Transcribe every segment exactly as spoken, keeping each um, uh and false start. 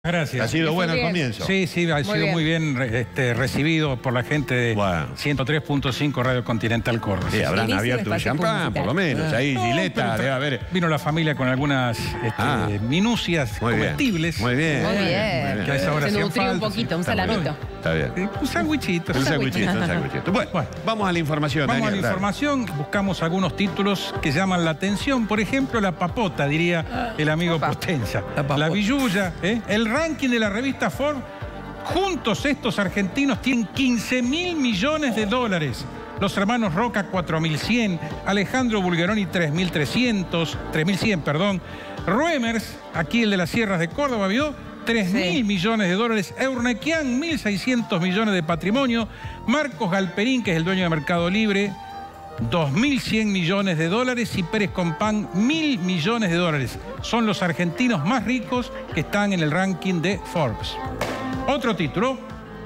Gracias. Ha sido bueno el comienzo. Sí, sí, ha Muy sido bien. muy bien este, recibido por la gente de Bueno. ciento tres punto cinco Radio Continental Córdoba. Sí, habrán Inicio abierto de un espacio champán, por lo menos. Ahí No, Gileta, pero debe haber... Vino la familia con algunas este, Ah. minucias Muy bien. comestibles. Muy bien. Muy bien. Que a esa hora Se hacían nutrió un falta, poquito, sí. un Está muy salamito. bien. Está bien. Eh, Un sándwichito. Un sándwichito, un sándwichito. Bueno, Bueno. vamos a la información, Vamos a la Daniel, dale. información, buscamos algunos títulos que llaman la atención. Por ejemplo, la papota, diría el amigo Opa. Potenza. La papota. La billulla, ¿eh? El ranking de la revista Forbes. Juntos estos argentinos tienen quince mil millones de dólares. Los hermanos Roca, cuatro mil cien. Alejandro Bulgeroni, tres mil trescientos. tres mil cien, perdón. Ruemers, aquí el de las Sierras de Córdoba, ¿vio? tres mil Sí. millones de dólares. Eurnequian, mil seiscientos millones de patrimonio. Marcos Galperín, que es el dueño de Mercado Libre, dos mil cien millones de dólares. Y Pérez Compán, mil millones de dólares. Son los argentinos más ricos que están en el ranking de Forbes. Otro título.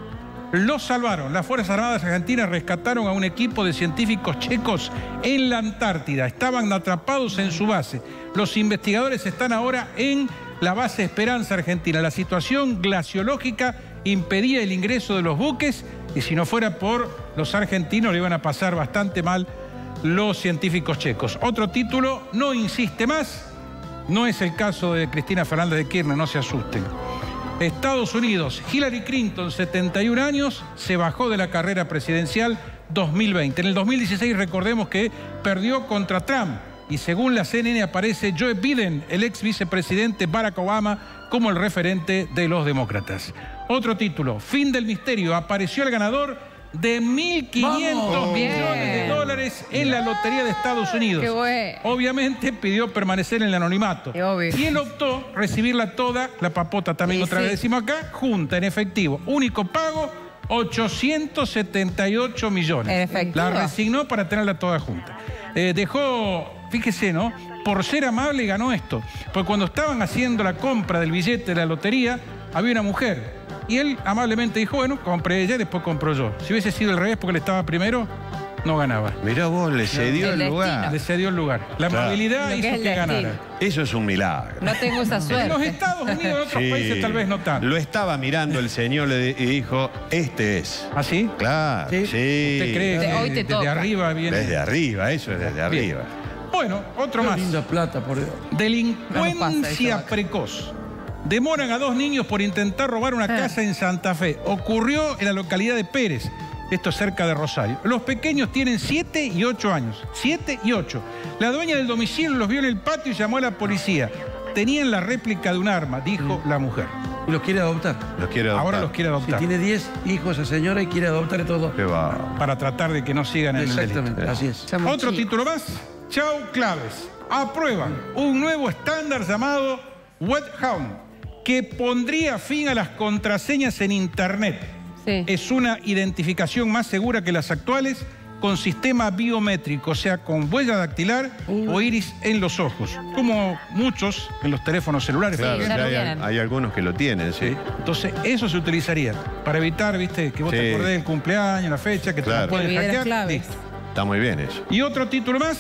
Los salvaron. Las Fuerzas Armadas Argentinas rescataron a un equipo de científicos checos en la Antártida. Estaban atrapados en su base. Los investigadores están ahora en la base Esperanza Argentina. La situación glaciológica impedía el ingreso de los buques y si no fuera por los argentinos le iban a pasar bastante mal los científicos checos. Otro título, no insiste más. No es el caso de Cristina Fernández de Kirchner, no se asusten. Estados Unidos, Hillary Clinton, setenta y un años, se bajó de la carrera presidencial dos mil veinte. En el dos mil dieciséis recordemos que perdió contra Trump y según la C N N aparece Joe Biden, el ex vicepresidente Barack Obama, como el referente de los demócratas. Otro título, fin del misterio, apareció el ganador de mil quinientos ¡Vamos! millones de dólares en la Lotería de Estados Unidos. Qué bueno. Obviamente pidió permanecer en el anonimato. Qué obvio. Y él optó recibirla toda, la papota también Sí, otra sí. vez decimos acá, junta en efectivo. Único pago, ochocientos setenta y ocho millones. ¿En efectivo? La resignó para tenerla toda junta. Eh, dejó, fíjese, ¿no? Por ser amable ganó esto. Porque cuando estaban haciendo la compra del billete de la lotería, había una mujer. Y él amablemente dijo, bueno, compré ella y después compró yo. Si hubiese sido al revés porque él estaba primero, no ganaba. Mirá vos, le cedió El el lugar. Le cedió el lugar. La Claro. amabilidad Lo que hizo es el que destino. ganara. Eso es un milagro. No tengo esa En los suerte. Estados Unidos, en otros Sí. países tal vez no tanto. Lo estaba mirando el señor le di- y dijo, este es. ¿Ah, sí? Claro, sí. Sí. ¿Usted cree De- que hoy te desde toca. arriba viene? Desde arriba, eso es desde Bien. arriba. Bueno, otro Qué más. linda plata, por Dios. No pasa Delincuencia eso acá. precoz. Demoran a dos niños por intentar robar una Ah. casa en Santa Fe. Ocurrió en la localidad de Pérez, esto es cerca de Rosario. Los pequeños tienen siete y ocho años. siete y ocho. La dueña del domicilio los vio en el patio y llamó a la policía. Tenían la réplica de un arma, dijo la mujer. Y los quiere adoptar. Los quiero adoptar. Ahora los quiere Si adoptar. tiene diez hijos esa señora y quiere adoptar a todos. Qué va. Para tratar de que no sigan en el delito. Exactamente, así es. Somos Otro chicos. título más. Chau Claves. Aprueban un nuevo estándar llamado WebHound que pondría fin a las contraseñas en Internet. Sí. Es una identificación más segura que las actuales con sistema biométrico, o sea, con huella dactilar o iris en los ojos, como muchos en los teléfonos celulares. Claro, por ya ejemplo. lo hay, vienen. hay algunos que lo tienen, sí. Entonces, eso se utilizaría para evitar, viste, que vos Sí. te acordés del cumpleaños, la fecha, que te Claro. la pueden Te olvidé las hackear. claves. Listo. Está muy bien eso. Y otro título más,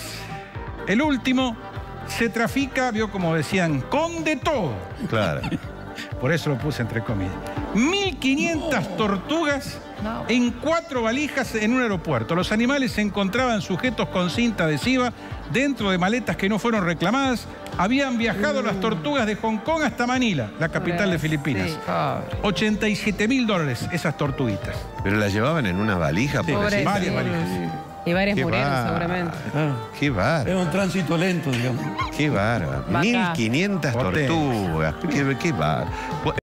el último, se trafica, vio como decían, con de todo. Claro. Por eso lo puse entre comillas. mil quinientas tortugas No. en cuatro valijas en un aeropuerto. Los animales se encontraban sujetos con cinta adhesiva dentro de maletas que no fueron reclamadas. Habían viajado las tortugas de Hong Kong hasta Manila, la capital de Filipinas. Sí. Pobre. ochenta y siete mil dólares esas tortuguitas. Pero la llevaban en una valija, Sí, pobrecita. varias Sí. valijas. Y varios Qué murieron bárbaro. seguramente. Claro. Qué bárbaro. Era un tránsito lento, digamos. Qué bárbaro. Bacán. mil quinientas Potente. tortugas. Qué, qué bárbaro.